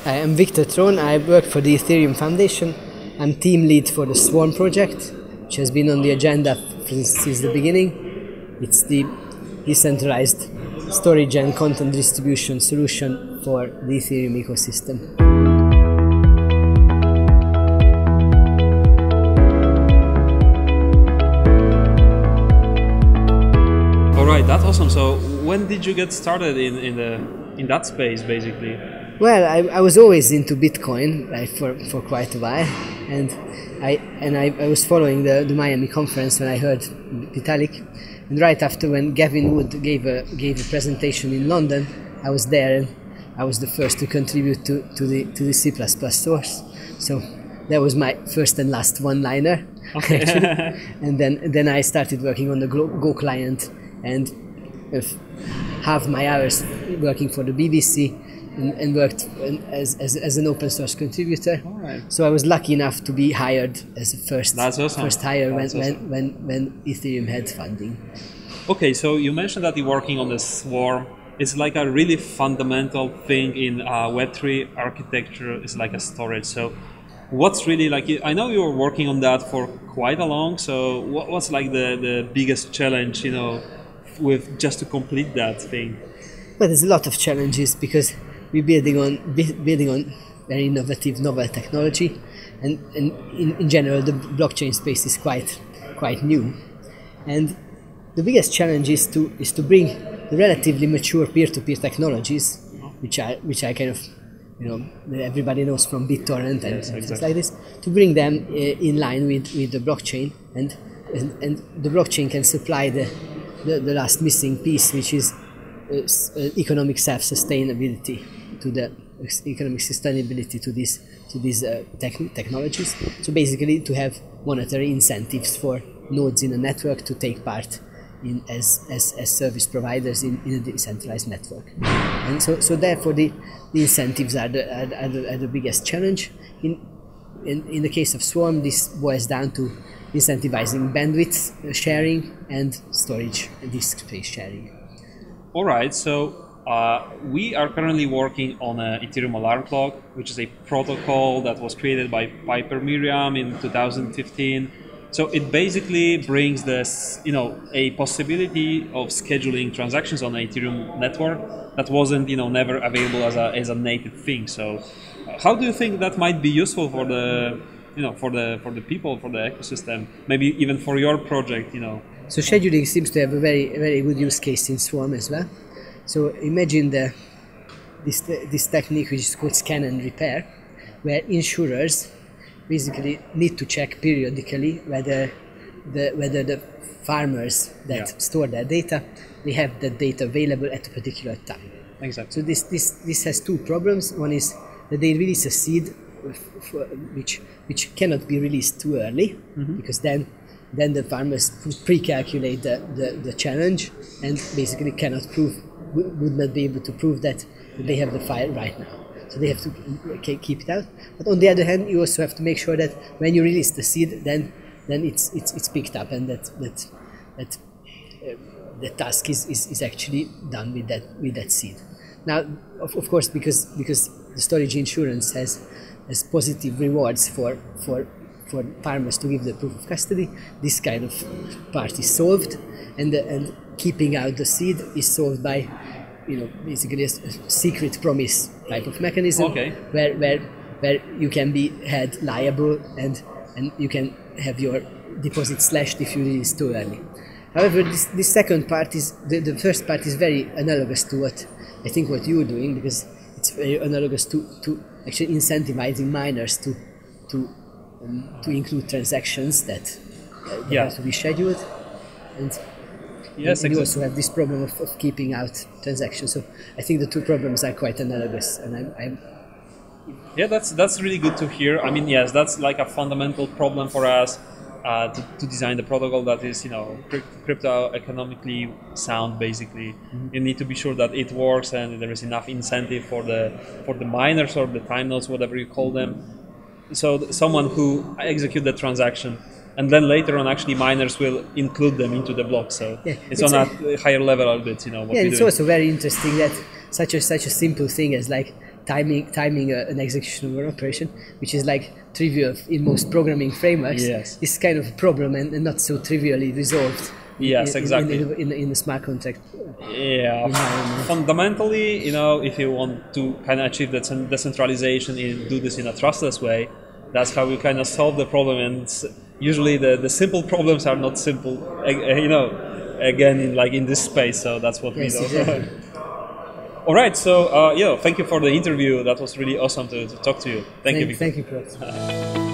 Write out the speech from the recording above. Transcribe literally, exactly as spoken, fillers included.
Hi, I'm Viktor Tron. I work for the Ethereum Foundation. I'm team lead for the Swarm project, which has been on the agenda since the beginning. It's the decentralized storage and content distribution solution for the Ethereum ecosystem. All right, that's awesome. So when did you get started in, in, the, in that space, basically? Well, I, I was always into Bitcoin, right, for, for quite a while, and I and I, I was following the, the Miami conference when I heard Vitalik, and right after when Gavin Wood gave a gave a presentation in London, I was there and I was the first to contribute to, to the to the C plus plus source. So that was my first and last one-liner, okay. actually. And then then I started working on the Go client, and half my hours working for the B B C. And, and worked as, as, as an open source contributor. All right. So I was lucky enough to be hired as a first That's awesome. first hire when, That's awesome. when, when, when Ethereum had funding. Okay, so you mentioned that you're working on the Swarm. It's like a really fundamental thing in uh, Web three architecture. It's like a storage. So what's really like, I know you were working on that for quite a long, so what, what's like the, the biggest challenge, you know, with just to complete that thing? Well, there's a lot of challenges because we're building on building on very innovative, novel technology, and, and in, in general the blockchain space is quite quite new. And the biggest challenge is to is to bring the relatively mature peer-to-peer technologies, which are which I kind of you know everybody knows from BitTorrent and yes, things exactly. like this, to bring them uh, in line with, with the blockchain, and, and and the blockchain can supply the the, the last missing piece, which is Uh, uh, economic self-sustainability to the uh, economic sustainability to these to these uh, tech technologies. So basically, to have monetary incentives for nodes in a network to take part in as as, as service providers in, in a decentralized network. And so so therefore the, the incentives are the, are, are, the, are the biggest challenge. In, in in the case of Swarm, this boils down to incentivizing bandwidth sharing and storage disk space sharing. All right, so uh, we are currently working on an Ethereum Alarm Clock, which is a protocol that was created by Piper Miriam in two thousand fifteen. So it basically brings this, you know, a possibility of scheduling transactions on the Ethereum network that wasn't, you know, never available as a as a native thing. So, uh, how do you think that might be useful for the, you know, for the for the people, for the ecosystem, maybe even for your project, you know? So scheduling seems to have a very very good use case in Swarm as well. So imagine the this this technique which is called scan and repair, where insurers basically need to check periodically whether the whether the farmers that yeah. store their data, they have that data available at a particular time. Exactly. So this this this has two problems. One is that they release a seed which which cannot be released too early, mm-hmm. because then then the farmers pre-calculate the, the, the challenge and basically cannot prove, would not be able to prove that they have the file right now. So they have to keep it out. But on the other hand, you also have to make sure that when you release the seed, then then it's it's, it's picked up, and that that that uh, the task is, is, is actually done with that with that seed. Now, of, of course, because because the storage insurance has has positive rewards for for for farmers to give the proof of custody, this kind of part is solved, and the, and keeping out the seed is solved by, you know, basically a, a secret promise type of mechanism, okay. where where where you can be held liable and and you can have your deposit slashed if you release too early. However, this this second part is the, the first part is very analogous to what I think what you're doing, because it's very analogous to to actually incentivizing miners to to Um, to include transactions that uh, yeah. have to be scheduled, and, yes, and exactly. you also have this problem of, of keeping out transactions. So I think the two problems are quite analogous, and I'm, I'm yeah, that's that's really good to hear. I mean, yes, that's like a fundamental problem for us uh, to, to design the protocol that is, you know, crypto economically sound. Basically, mm-hmm. you need to be sure that it works and there is enough incentive for the for the miners or the time nodes, whatever you call them. So someone who execute the transaction, and then later on, actually, miners will include them into the block. So yeah, it's, it's on a, a higher level a bit, you know. What yeah, we it's do. also very interesting that such a such a simple thing as like timing timing a, an execution of an operation, which is like trivial in most programming frameworks, yes. is kind of a problem and, and not so trivially resolved. Yes, in, exactly. In, in, in, in the smart contract. Yeah, fundamentally, you know, if you want to kind of achieve that decentralization and do this in a trustless way, that's how you kind of solve the problem. And usually, the, the simple problems are not simple, you know, again, in, like in this space. So that's what yes, we do. Exactly. All right, so uh, yeah, thank you for the interview. That was really awesome to, to talk to you. Thank, thank you, Viktor. Thank you, Prot.